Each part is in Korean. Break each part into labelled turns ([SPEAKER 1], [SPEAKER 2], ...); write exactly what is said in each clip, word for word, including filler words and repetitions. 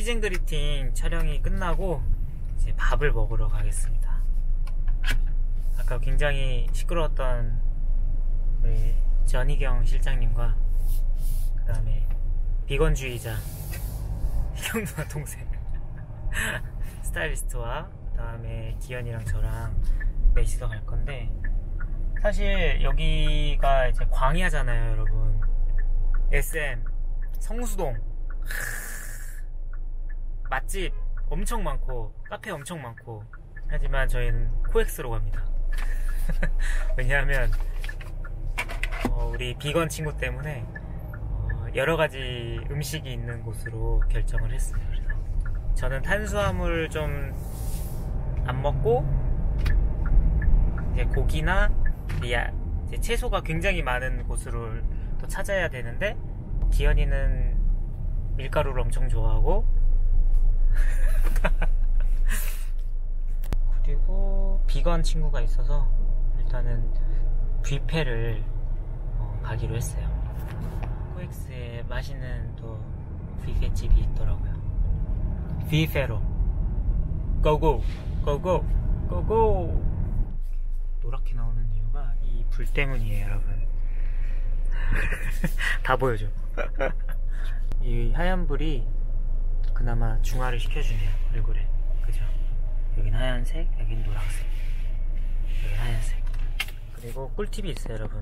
[SPEAKER 1] 시즌 그리팅 촬영이 끝나고 이제 밥을 먹으러 가겠습니다. 아까 굉장히 시끄러웠던 우리 전희경 실장님과 그 다음에 비건주의자 희경 누나 동생 스타일리스트와 그 다음에 기현이랑 저랑 넷이서 갈 건데, 사실 여기가 이제 광야잖아요 여러분. 에스엠 성수동 맛집 엄청 많고 카페 엄청 많고, 하지만 저희는 코엑스로 갑니다. 왜냐하면 어, 우리 비건 친구 때문에 어, 여러가지 음식이 있는 곳으로 결정을 했어요. 그래서 저는 탄수화물 좀 안 먹고 이제 고기나 이제 채소가 굉장히 많은 곳으로 또 찾아야 되는데, 기현이는 밀가루를 엄청 좋아하고 그리고 비건 친구가 있어서 일단은 뷔페를 어, 가기로 했어요. 코엑스에 맛있는 또 뷔페집이 있더라고요. 뷔페로 고고 고고 고고. 노랗게 나오는 이유가 이 불 때문이에요 여러분. 다 보여줘. 이 하얀 불이 그나마 중화를 시켜주네요 얼굴에. 그죠? 여긴 하얀색, 여긴 노란색, 여긴 하얀색. 그리고 꿀팁이 있어요 여러분.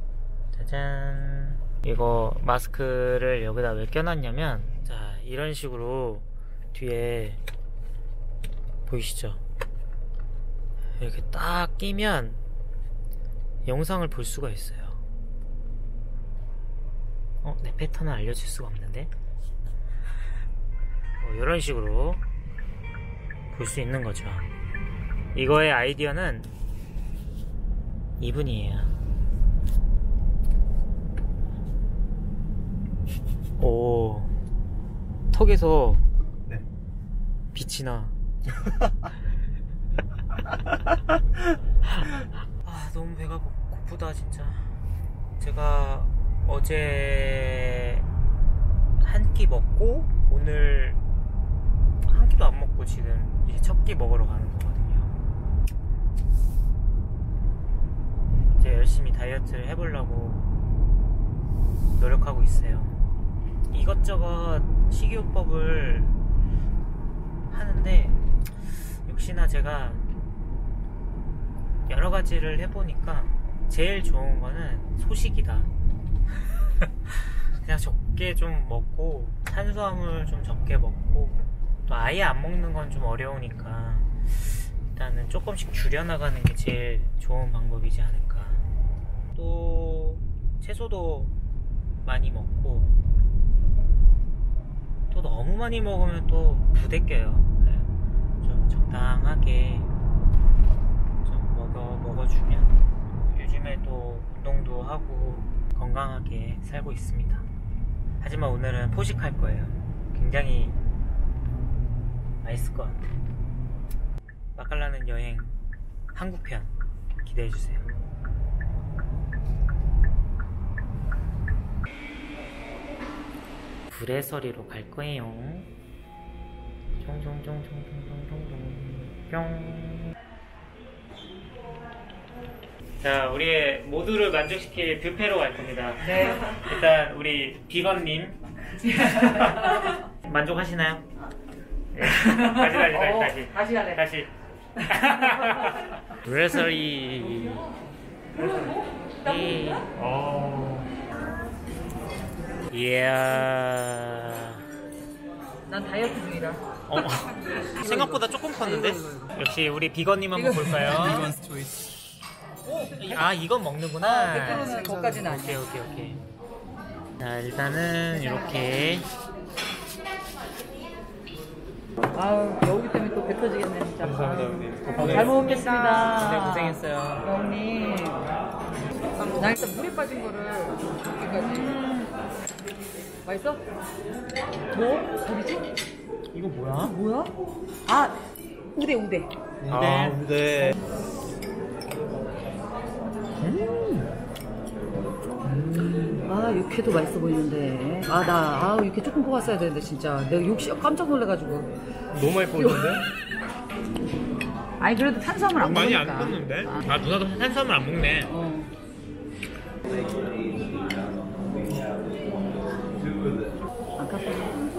[SPEAKER 1] 짜잔. 이거 마스크를 여기다 왜 껴놨냐면, 자 이런 식으로 뒤에 보이시죠? 이렇게 딱 끼면 영상을 볼 수가 있어요. 어? 내 패턴을 알려줄 수가 없는데? 뭐 이런 식으로 볼 수 있는 거죠. 이거의 아이디어는 이분이에요. 오, 턱에서 네. 빛이 나. 아, 너무 배가 고, 고프다 진짜. 제가 어제 한 끼 먹고 오늘 한 끼도 안 먹고 지금 이제 첫 끼 먹으러 가는 거거든요. 이제 열심히 다이어트를 해보려고 노력하고 있어요. 이것저것 식이요법을 하는데 역시나 제가 여러 가지를 해보니까 제일 좋은 거는 소식이다. 그냥 적게 좀 먹고 탄수화물 좀 적게 먹고, 또 아예 안 먹는 건 좀 어려우니까 일단은 조금씩 줄여나가는 게 제일 좋은 방법이지 않을까. 또 채소도 많이 먹고, 또 너무 많이 먹으면 또 부대껴요. 좀 적당하게 좀 먹어, 먹어주면 요즘에 또 운동도 하고 건강하게 살고 있습니다. 하지만 오늘은 포식할 거예요. 굉장히 맛있을 것 같아요. 맛깔나는 여행 한국편 기대해주세요. 불의서리로 갈 거예요. 뿅. 자, 우리의 모두를 만족시킬 뷔페로 갈 겁니다. 네. 일단 우리 비건님 만족하시나요? 네. 다시 다시 다시 다시
[SPEAKER 2] 다시 가래.
[SPEAKER 1] 다시. 불의서리. 어. 이야.
[SPEAKER 2] 난 다이어트 중이라.
[SPEAKER 1] 어, 생각보다 조금 컸는데? 역시 우리 비건님 한번 볼까요?
[SPEAKER 3] 비건스 초이스.
[SPEAKER 1] 아, 이건 먹는구나.
[SPEAKER 2] 백 퍼센트는 거기까지는
[SPEAKER 1] 오케이,
[SPEAKER 2] 아니야.
[SPEAKER 1] 오케이, 오케이. 자, 일단은 이렇게.
[SPEAKER 2] 아우, 여기 때문에 또 배 터지겠네 진짜.
[SPEAKER 3] 감사합니다 형님.
[SPEAKER 2] 어, 잘 먹겠습니다.
[SPEAKER 1] 네, 고생했어요.
[SPEAKER 2] 형님. 나 일단 물에 빠진 거를 여기까지. 맛있어? 뭐? 뭐지?
[SPEAKER 1] 이거 뭐야?
[SPEAKER 2] 뭐야? 아, 우대 우대.
[SPEAKER 3] 아, 네.
[SPEAKER 1] 음.
[SPEAKER 2] 아, 아 육회도 맛있어 보이는데. 아 나 아 육회 조금 뽑았어야 되는데 진짜. 내가 욕심 깜짝 놀래가지고.
[SPEAKER 3] 너무 많이 뽑았는데?
[SPEAKER 2] 아니 그래도 탄수화물 안
[SPEAKER 1] 많이
[SPEAKER 2] 먹으니까.
[SPEAKER 1] 안 떴는데?
[SPEAKER 2] 아,
[SPEAKER 1] 아 누나도 탄수화물 안 먹네.
[SPEAKER 2] 어. 아깝다.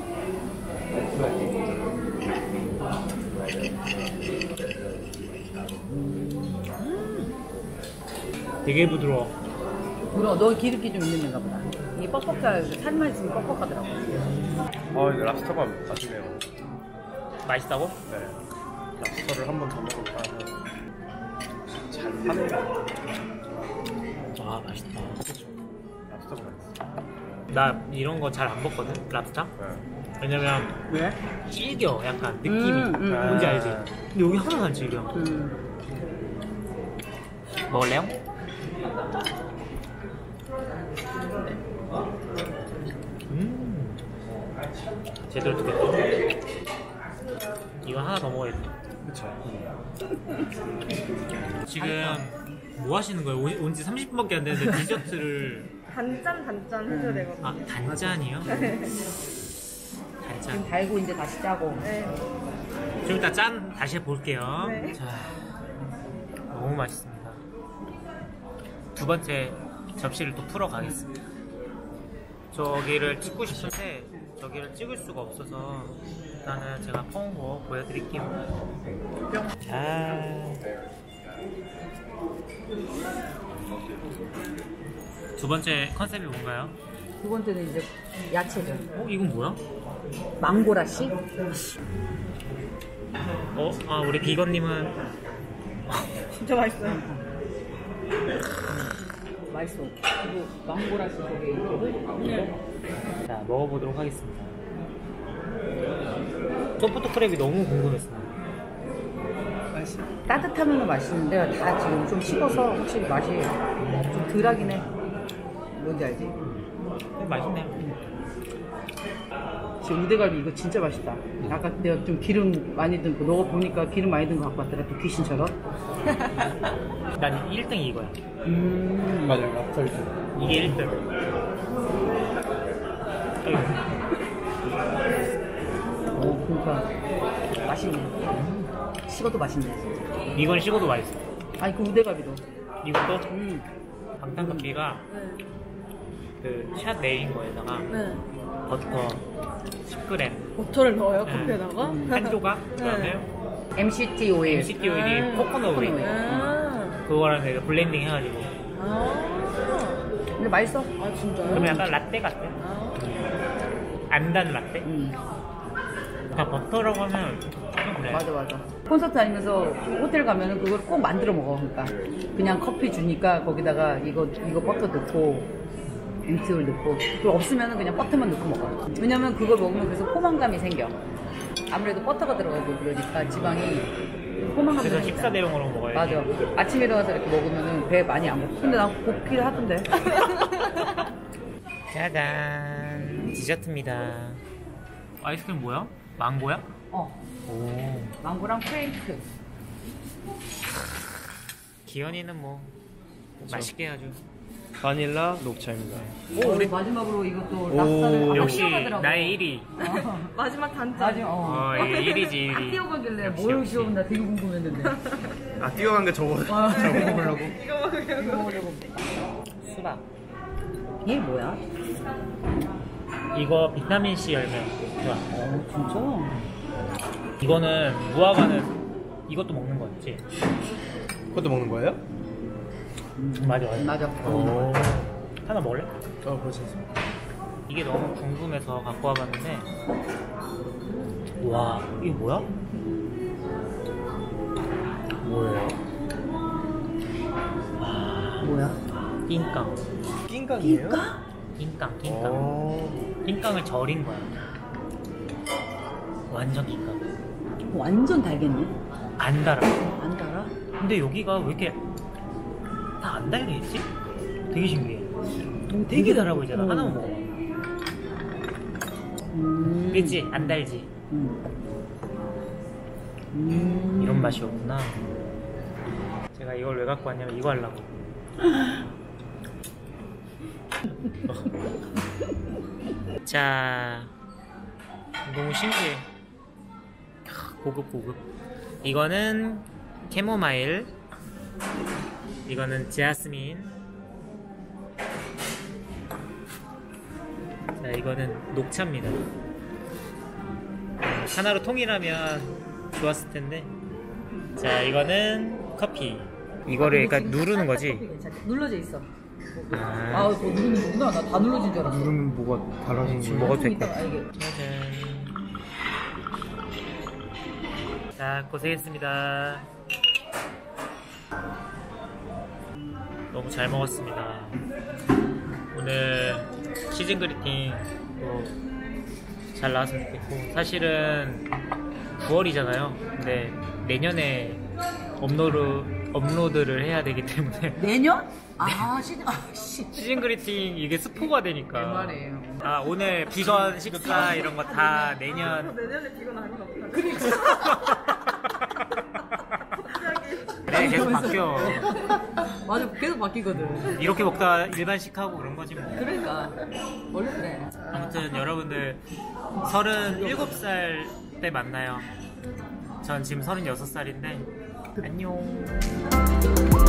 [SPEAKER 1] 되게 부드러워.
[SPEAKER 2] 물어 너 기름기 좀 있는 데가 보다. 이 뻑뻑살 살만 있으면 뻑뻑하더라고.
[SPEAKER 3] 아 이거 랍스터가 맛있네요.
[SPEAKER 1] 맛있다고?
[SPEAKER 3] 네. 랍스터를 한 번 더 먹을까 하면 잘 파네요.
[SPEAKER 1] 아 맛있다.
[SPEAKER 3] 랍스터가 맛있어.
[SPEAKER 1] 나 이런 거 잘 안 먹거든. 랍스터?
[SPEAKER 3] 네.
[SPEAKER 1] 왜냐면
[SPEAKER 2] 왜?
[SPEAKER 1] 질겨 약간 느낌이.
[SPEAKER 2] 음, 음,
[SPEAKER 1] 뭔지
[SPEAKER 3] 음.
[SPEAKER 1] 알지? 근데 여기 하나도 안 질겨.
[SPEAKER 2] 음.
[SPEAKER 1] 먹을래요? 음 제대로 뜯겼다. 이거 하나 더 먹어야겠다.
[SPEAKER 3] 그쵸.
[SPEAKER 1] 지금 뭐 하시는 거예요? 온 지 삼십 분밖에 안 됐는데 디저트를
[SPEAKER 4] 단짠 단짠 해줘야 되거든요.
[SPEAKER 1] 아 단짠이요?
[SPEAKER 2] 지금
[SPEAKER 1] 단짠.
[SPEAKER 2] 달고 이제 다시 짜고.
[SPEAKER 4] 네.
[SPEAKER 1] 좀 이따 짠 다시 해볼게요.
[SPEAKER 4] 네.
[SPEAKER 1] 자, 너무 맛있습니다. 두 번째 접시를 또 풀어 가겠습니다. 저기를 찍고 싶은데 저기를 찍을 수가 없어서 일단은 제가 퍼온 거 보여드릴게요. 뿅. 자, 두 번째 컨셉이 뭔가요?
[SPEAKER 2] 두 번째는 이제 야채죠.
[SPEAKER 1] 어? 이건 뭐야?
[SPEAKER 2] 망고라씨?
[SPEAKER 1] 어? 아 우리 비건님은
[SPEAKER 4] 진짜 맛있어요.
[SPEAKER 2] 맛있어. 그리고 망고라씨 저게 있고.
[SPEAKER 1] 자 먹어보도록 하겠습니다. 소프트 크랩이 너무 궁금했어요.
[SPEAKER 3] 맛있어.
[SPEAKER 2] 따뜻하면 맛있는데 다 지금 좀 식어서 확실히 맛이 좀 덜하긴 해. 뭔지 알지?
[SPEAKER 1] 네, 맛있네요.
[SPEAKER 2] 지금 우대갈비 이거 진짜 맛있다. 아까 내가 좀 기름 많이 든 거, 너가 보니까 기름 많이 든 거 갖고 왔더라. 또 귀신처럼.
[SPEAKER 1] 난 일 등이 이거야.
[SPEAKER 2] 음.
[SPEAKER 3] 맞아요. 랍스터 있죠.
[SPEAKER 1] 이게 일 등.
[SPEAKER 2] 어, 그러니까 맛있네. 식어도 맛있네.
[SPEAKER 1] 이건 식어도 맛있어.
[SPEAKER 2] 아니 그 우대갈비도.
[SPEAKER 1] 이것도
[SPEAKER 2] 음.
[SPEAKER 1] 방탄커피가 그 샷 내린 거에다가
[SPEAKER 4] 네.
[SPEAKER 1] 버터 십 그램,
[SPEAKER 4] 버터를 넣어요
[SPEAKER 1] 네.
[SPEAKER 4] 커피에다가?
[SPEAKER 1] 한 조각, 그다음에
[SPEAKER 4] 네.
[SPEAKER 2] 엠씨티 오일.
[SPEAKER 1] 엠씨티 오일이
[SPEAKER 4] 음.
[SPEAKER 1] 코코넛 오일.
[SPEAKER 4] 아.
[SPEAKER 1] 그거랑 내가 블렌딩 해가지고.
[SPEAKER 4] 아.
[SPEAKER 2] 근데 맛있어.
[SPEAKER 4] 아 진짜요?
[SPEAKER 1] 그러면 약간 라떼 같아.
[SPEAKER 4] 아.
[SPEAKER 1] 안 단 라떼?
[SPEAKER 2] 음.
[SPEAKER 1] 그냥 버터라고 하면 그래.
[SPEAKER 2] 맞아 맞아. 콘서트 다니면서 호텔 가면은 그걸 꼭 만들어 먹어. 그러니까 그냥 커피 주니까 거기다가 이거 이거 버터 넣고 엠씨티 오일 넣고 그거 없으면은 그냥 버터만 넣고 먹어. 왜냐면 그걸 먹으면 그래서 포만감이 생겨. 아무래도 버터가 들어가고 그러니까 지방이 포만감이
[SPEAKER 1] 그래서
[SPEAKER 2] 생겨.
[SPEAKER 1] 식사 대용으로 먹어야지.
[SPEAKER 2] 맞아. 아침에 일어나서 이렇게 먹으면은 배 많이 안 고프. 근데 난 고프기를 하던데.
[SPEAKER 1] 짜잔, 디저트입니다. 아이스크림 뭐야? 망고야?
[SPEAKER 2] 어.
[SPEAKER 1] 오.
[SPEAKER 2] 망고랑 프레이크.
[SPEAKER 1] 기현이는 뭐 맛있게 아주.
[SPEAKER 3] 바닐라 녹차입니다.
[SPEAKER 2] 오, 우리 마지막으로 이것도
[SPEAKER 3] 오.
[SPEAKER 2] 랍스타를
[SPEAKER 1] 역시
[SPEAKER 2] 띄워가더라고.
[SPEAKER 1] 나의 일 위.
[SPEAKER 2] 어.
[SPEAKER 4] 마지막 단짠.
[SPEAKER 2] 마지막 어.
[SPEAKER 1] 어, 이게 일 위지 일
[SPEAKER 2] 딱
[SPEAKER 1] 위.
[SPEAKER 2] 띄워가길래
[SPEAKER 1] 역시,
[SPEAKER 2] 뭘
[SPEAKER 1] 역시.
[SPEAKER 2] 귀여운 나 되게 궁금했는데.
[SPEAKER 3] 아 뛰어간 게 저거
[SPEAKER 2] 아.
[SPEAKER 3] 잘 먹어보려고.
[SPEAKER 4] 이거 먹으려고.
[SPEAKER 2] 이거 먹으려고.
[SPEAKER 1] 수박.
[SPEAKER 2] 이게 뭐야?
[SPEAKER 1] 이거 비타민 C 열매. 좋아.
[SPEAKER 2] 어, 진짜?
[SPEAKER 1] 이거는 무화과는 이것도 먹는 거였지?
[SPEAKER 3] 그것도 먹는 거예요?
[SPEAKER 1] 맞아 맞아.
[SPEAKER 2] 맞아.
[SPEAKER 1] 오. 하나 먹을래?
[SPEAKER 3] 어 그렇지.
[SPEAKER 1] 이게 너무 궁금해서 갖고 와봤는데 와 이게 뭐야? 뭐예요?
[SPEAKER 2] 뭐야?
[SPEAKER 1] 낑깡
[SPEAKER 3] 낑깡이에요?
[SPEAKER 2] 끼까?
[SPEAKER 1] 낑깡 낑깡
[SPEAKER 3] 어.
[SPEAKER 1] 낑깡을 절인 거야. 완전 낑깡.
[SPEAKER 2] 완전 달겠네.
[SPEAKER 1] 안 달아.
[SPEAKER 2] 안 달아?
[SPEAKER 1] 근데 여기가 왜 이렇게 다 안 달게 있지? 되게 신기해.
[SPEAKER 2] 오,
[SPEAKER 1] 되게 달아 보이잖아.
[SPEAKER 2] 어.
[SPEAKER 1] 하나만 먹어.
[SPEAKER 2] 음.
[SPEAKER 1] 그치? 안 달지?
[SPEAKER 2] 음. 음.
[SPEAKER 1] 이런 맛이었구나. 제가 이걸 왜 갖고 왔냐면 이거 하려고. 자, 너무 신기해. 고급 고급. 이거는 캐모마일, 이거는 제아스민, 자 이거는 녹차입니다. 하나로 통일하면 좋았을 텐데. 자 이거는 커피. 이거를 그러니까 누르는 거지.
[SPEAKER 2] 눌러져 있어.
[SPEAKER 1] 아,
[SPEAKER 2] 아, 그거 누르는 거구나. 나 다 눌러진 줄 알았어.
[SPEAKER 3] 누르면 뭐가 달라지는
[SPEAKER 1] 지금
[SPEAKER 3] 거야?
[SPEAKER 1] 먹어도
[SPEAKER 2] 좀
[SPEAKER 1] 될 것
[SPEAKER 2] 이따가
[SPEAKER 1] 같아.
[SPEAKER 2] 알게.
[SPEAKER 1] 짜잔. 자, 고생했습니다. 너무 잘 먹었습니다. 오늘 시즌 그리팅도 잘 나왔으면 좋겠고, 사실은 구월이잖아요. 근데 내년에 업로드, 업로드를 해야 되기 때문에
[SPEAKER 2] 내년? 아, 시즌, 아, 씨.
[SPEAKER 1] 시즌 그리팅 이게 스포가 되니까.
[SPEAKER 2] 내 말이에요.
[SPEAKER 1] 아, 오늘 비건 식사 이런 거 다 내년.
[SPEAKER 4] 내년에 비건 아닌가 보다.
[SPEAKER 1] 그래, 계속 바뀌어.
[SPEAKER 2] 맞아, 계속 바뀌거든.
[SPEAKER 1] 이렇게 먹다 일반식하고 그런 거지 뭐.
[SPEAKER 2] 그러니까. 원래 그래.
[SPEAKER 1] 아무튼 여러분들 서른일곱 살 때 만나요. 전 지금 서른여섯 살인데 안녕.